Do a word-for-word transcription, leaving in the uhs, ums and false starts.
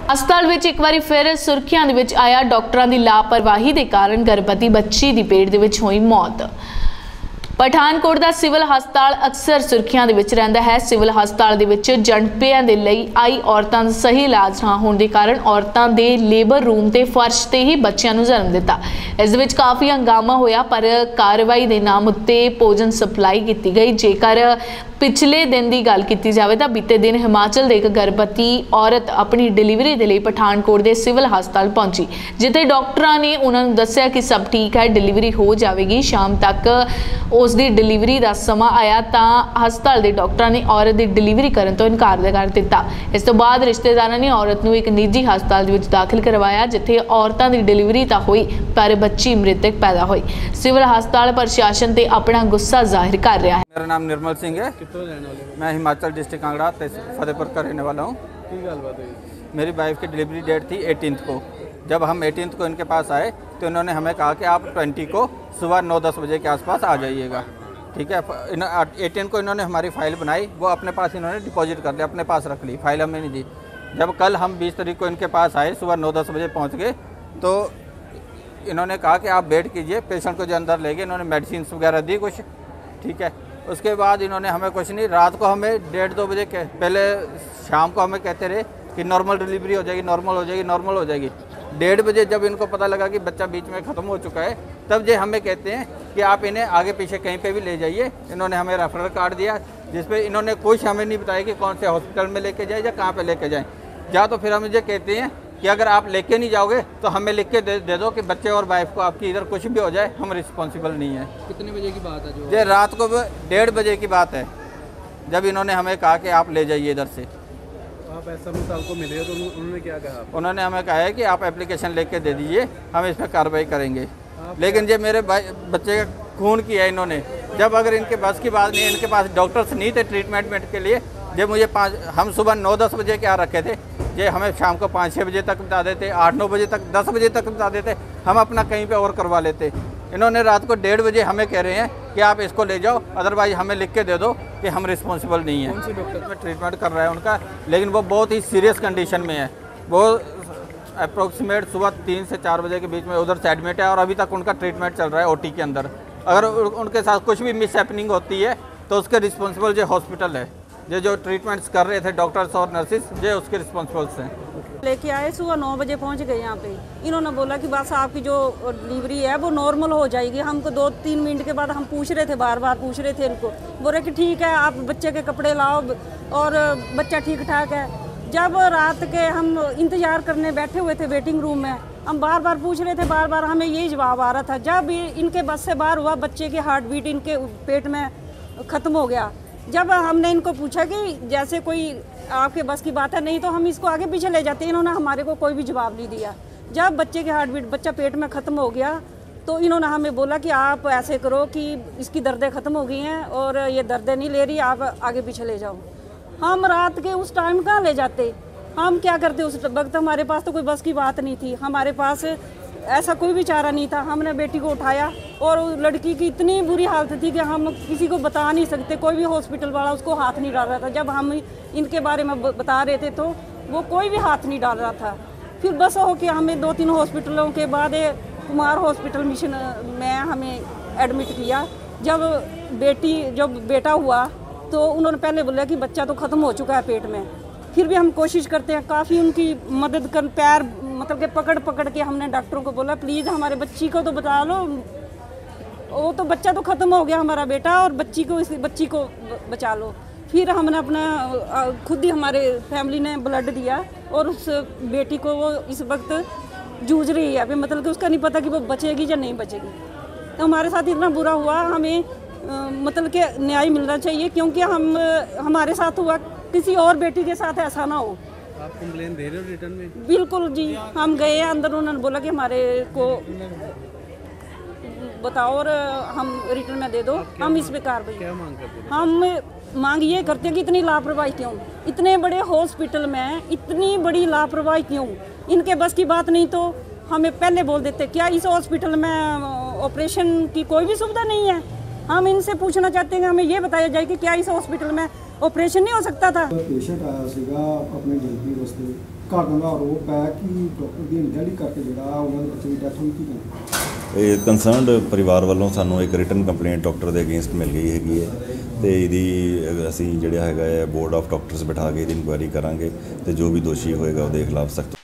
ਹਸਪਤਾਲ ਵਿੱਚ ਇੱਕ ਵਾਰੀ ਫਿਰ ਸੁਰਖੀਆਂ ਦੇ ਵਿੱਚ ਆਇਆ ਡਾਕਟਰਾਂ ਦੀ ਲਾਪਰਵਾਹੀ ਦੇ ਕਾਰਨ ਗਰਭਵਤੀ ਬੱਚੀ ਦੀ ਪੇਟ ਦੇ ਵਿੱਚ ਹੋਈ ਮੌਤ। पठानकोट का सिविल हस्पताल अक्सर सुर्खियां दे विच रहिंदा है। सिविल हस्पताल दे विच जणपियां दे लई आई औरतां दा सही इलाज ना होने के कारण औरतां दे लेबर रूम ते फर्श ते ही बच्चियां नूं जन्म दिता। इस दे विच काफ़ी हंगामा होया पर कार्रवाई दे नाम उत्ते भोजन सप्लाई की गई। जेकर पिछले दिन की गल की जाए तो बीते दिन हिमाचल के एक गर्भवती औरत अपनी डिलीवरी के लिए पठानकोट के सिविल हस्पताल पहुंची, जिथे डॉक्टरों ने उन्होंने दस्सिया कि सब ठीक है, डिलीवरी हो जाएगी। शाम तक उसकी डिलीवरी का समा आया तो हस्पताल के डॉक्टरों ने औरत की डिलीवरी करने तो इनकार कर दिता। इस तो बाद रिश्तेदारों ने औरत को एक निजी हस्पताल दाखिल करवाया, जिथे औरतों की डिलीवरी तो हुई पर बच्ची मृतक पैदा हुई। सिविल हस्पताल प्रशासन से अपना गुस्सा जाहिर कर रहा है। मेरा नाम निर्मल सिंह है, मैं हिमाचल डिस्ट्रिक्ट कांगड़ा फतेहपुर का रहने वाला हूँ। मेरी वाइफ की डिलीवरी डेट थी एटीनथ को। जब हम एटीनथ को इनके पास आए तो इन्होंने हमें कहा कि आप ट्वेंटी को सुबह नौ दस बजे के आसपास आ जाइएगा। ठीक है, एटीन को इन्होंने हमारी फ़ाइल बनाई, वो अपने पास इन्होंने डिपॉजिट कर लिया, अपने पास रख ली, फाइल हमें नहीं दी। जब कल हम बीस तारीख को इनके पास आए, सुबह नौ दस बजे पहुँच गए तो इन्होंने कहा कि आप वेट कीजिए, पेशेंट को जो अंदर ले गए। इन्होंने मेडिसिन वगैरह दी कुछ, ठीक है। उसके बाद इन्होंने हमें कुछ नहीं, रात को हमें डेढ़ दो बजे के पहले शाम को हमें कहते रहे कि नॉर्मल डिलीवरी हो जाएगी, नॉर्मल हो जाएगी, नॉर्मल हो जाएगी। डेढ़ बजे जब इनको पता लगा कि बच्चा बीच में ख़त्म हो चुका है, तब ये हमें कहते हैं कि आप इन्हें आगे पीछे कहीं पे भी ले जाइए। इन्होंने हमें रेफरल कार्ड दिया, जिसपे इन्होंने कुछ हमें नहीं बताया कि कौन से हॉस्पिटल में लेके जाए या कहाँ पे लेके जाएं। या तो फिर हम ये कहते हैं कि अगर आप लेके नहीं जाओगे तो हमें लिख के दे, दे दो कि बच्चे और वाइफ को आपकी इधर कुछ भी हो जाए, हम रिस्पॉन्सिबल नहीं है। कितने बजे की बात है जो? ये रात को डेढ़ बजे की बात है, जब इन्होंने हमें कहा कि आप ले जाइए इधर से। आप एस एम साहब को मिले तो उन्होंने क्या कहा? उन्होंने हमें कहा है कि आप एप्लीकेशन लेके दे दीजिए, हम इस पर कार्रवाई करेंगे। लेकिन ये मेरे बच्चे का खून किया है इन्होंने। जब अगर इनके बस की बात नहीं, इनके पास डॉक्टर्स नहीं थे ट्रीटमेंट के लिए। जब मुझे पाँच हम सुबह नौ दस बजे के आ रखे थे, ये हमें शाम को पाँच छः बजे तक बता देते, आठ नौ बजे तक, दस बजे तक बता देते, हम अपना कहीं पे और करवा लेते। इन्होंने रात को डेढ़ बजे हमें कह रहे हैं कि आप इसको ले जाओ, अदरवाइज हमें लिख के दे दो कि हम रिस्पॉन्सिबल नहीं है। कौन सी डॉक्टर में ट्रीटमेंट कर रहा है उनका, लेकिन वो बहुत ही सीरियस कंडीशन में है। वो अप्रोक्सीमेट सुबह तीन से चार बजे के बीच में उधर से एडमिट है और अभी तक उनका ट्रीटमेंट चल रहा है ओटी के अंदर। अगर उनके साथ कुछ भी मिस हैपनिंग होती है तो उसके रिस्पॉन्सिबल जो हॉस्पिटल है, ये जो ट्रीटमेंट्स कर रहे थे डॉक्टर्स और नर्सिस, ये उसके रिस्पॉन्सिबल्स हैं। लेके आए, सुबह नौ बजे पहुंच गए यहाँ पे। इन्होंने बोला कि बस आपकी जो डिलीवरी है वो नॉर्मल हो जाएगी। हमको दो तीन मिनट के बाद हम पूछ रहे थे, बार बार पूछ रहे थे इनको, बोल रहे कि ठीक है आप बच्चे के कपड़े लाओ और बच्चा ठीक ठाक है। जब रात के हम इंतज़ार करने बैठे हुए थे वेटिंग रूम में, हम बार बार पूछ रहे थे, बार बार हमें यही जवाब आ रहा था। जब इनके बस से बाहर हुआ, बच्चे की हार्ट बीट इनके पेट में ख़त्म हो गया। जब हमने इनको पूछा कि जैसे कोई आपके बस की बात है, नहीं तो हम इसको आगे पीछे ले जाते, इन्होंने हमारे को कोई भी जवाब नहीं दिया। जब बच्चे की हार्ट बीट, बच्चा पेट में ख़त्म हो गया, तो इन्होंने हमें बोला कि आप ऐसे करो कि इसकी दर्दें ख़त्म हो गई हैं और ये दर्दें नहीं ले रही, आप आगे पीछे ले जाओ। हम रात के उस टाइम कहाँ ले जाते, हम क्या करते उस वक्त? हमारे पास तो कोई बस की बात नहीं थी, हमारे पास ऐसा कोई भी चारा नहीं था। हमने बेटी को उठाया और लड़की की इतनी बुरी हालत थी कि हम किसी को बता नहीं सकते, कोई भी हॉस्पिटल वाला उसको हाथ नहीं डाल रहा था। जब हम इनके बारे में बता रहे थे तो वो कोई भी हाथ नहीं डाल रहा था। फिर बस हो कि हमें दो तीन हॉस्पिटलों के बाद कुमार हॉस्पिटल मिशन में हमें एडमिट किया। जब बेटी जब बेटा हुआ तो उन्होंने पहले बोला कि बच्चा तो ख़त्म हो चुका है पेट में। फिर भी हम कोशिश करते हैं, काफ़ी उनकी मदद कर, पैर मतलब कि पकड़ पकड़ के हमने डॉक्टरों को बोला प्लीज़ हमारे बच्ची को तो बता लो, वो तो बच्चा तो ख़त्म हो गया हमारा बेटा, और बच्ची को इस बच्ची को बचा लो। फिर हमने अपना खुद ही हमारे फैमिली ने ब्लड दिया और उस बेटी को वो इस वक्त जूझ रही है। अभी मतलब कि उसका नहीं पता कि वो बचेगी या नहीं बचेगी। तो हमारे साथ इतना बुरा हुआ, हमें आ, मतलब कि न्याय मिलना चाहिए, क्योंकि हम हमारे साथ हुआ, किसी और बेटी के साथ ऐसा ना हो। आप कंप्लेन दे रहे हो रिटर्न में? बिल्कुल जी, हम गए अंदर, उन्होंने बोला कि हमारे को बताओ और हम रिटर्न में दे दो, हम इस पे कार्रवाई। क्या मांग करते हैं? हम मांग ये करते हैं कि इतनी लापरवाही क्यों, इतने बड़े हॉस्पिटल में इतनी बड़ी लापरवाही क्यों? इनके बस की बात नहीं तो हमें पहले बोल देते। क्या इस हॉस्पिटल में ऑपरेशन की कोई भी सुविधा नहीं है? हम इनसे पूछना चाहते हैं, हमें ये बताया जाए कि क्या इस हॉस्पिटल में ऑपरेशन नहीं हो सकता था? पेशेंट आया सीगा अपने जल्दी वास्ते ਘਰਦਿਆਂ ਦਾ ਆਰੋਪ ਹੈ ਕਿ ਡਾਕਟਰ ਦੀ ਅਣਗਹਿਲੀ ਕਰਕੇ ਜਿਹੜਾ ਉਹਨਾਂ ਦੇ ਬੱਚੇ ਦੀ ਡੈਥ ਹੋਈ। ਕੀ ਕਹਿੰਦੇ ਇਹ ਕੰਸਰਨਡ ਪਰਿਵਾਰ ਵੱਲੋਂ ਸਾਨੂੰ ਇੱਕ ਰਿਟਨ ਕੰਪਲੇਂਟ ਡਾਕਟਰ ਦੇ ਅਗੇਂਸਟ ਮਿਲ ਗਈ ਹੈਗੀ ਹੈ ਤੇ ਇਹਦੀ ਅਸੀਂ ਜਿਹੜਾ ਹੈਗਾ ਹੈ ਬੋਰਡ ਆਫ ਡਾਕਟਰਸ ਬਿਠਾ ਕੇ ਇਹਦੀ ਇਨਕੁਆਇਰੀ ਕਰਾਂਗੇ ਤੇ ਜੋ ਵੀ ਦੋਸ਼ੀ ਹੋਏਗਾ ਉਹਦੇ ਖਿਲਾਫ ਸਖਤ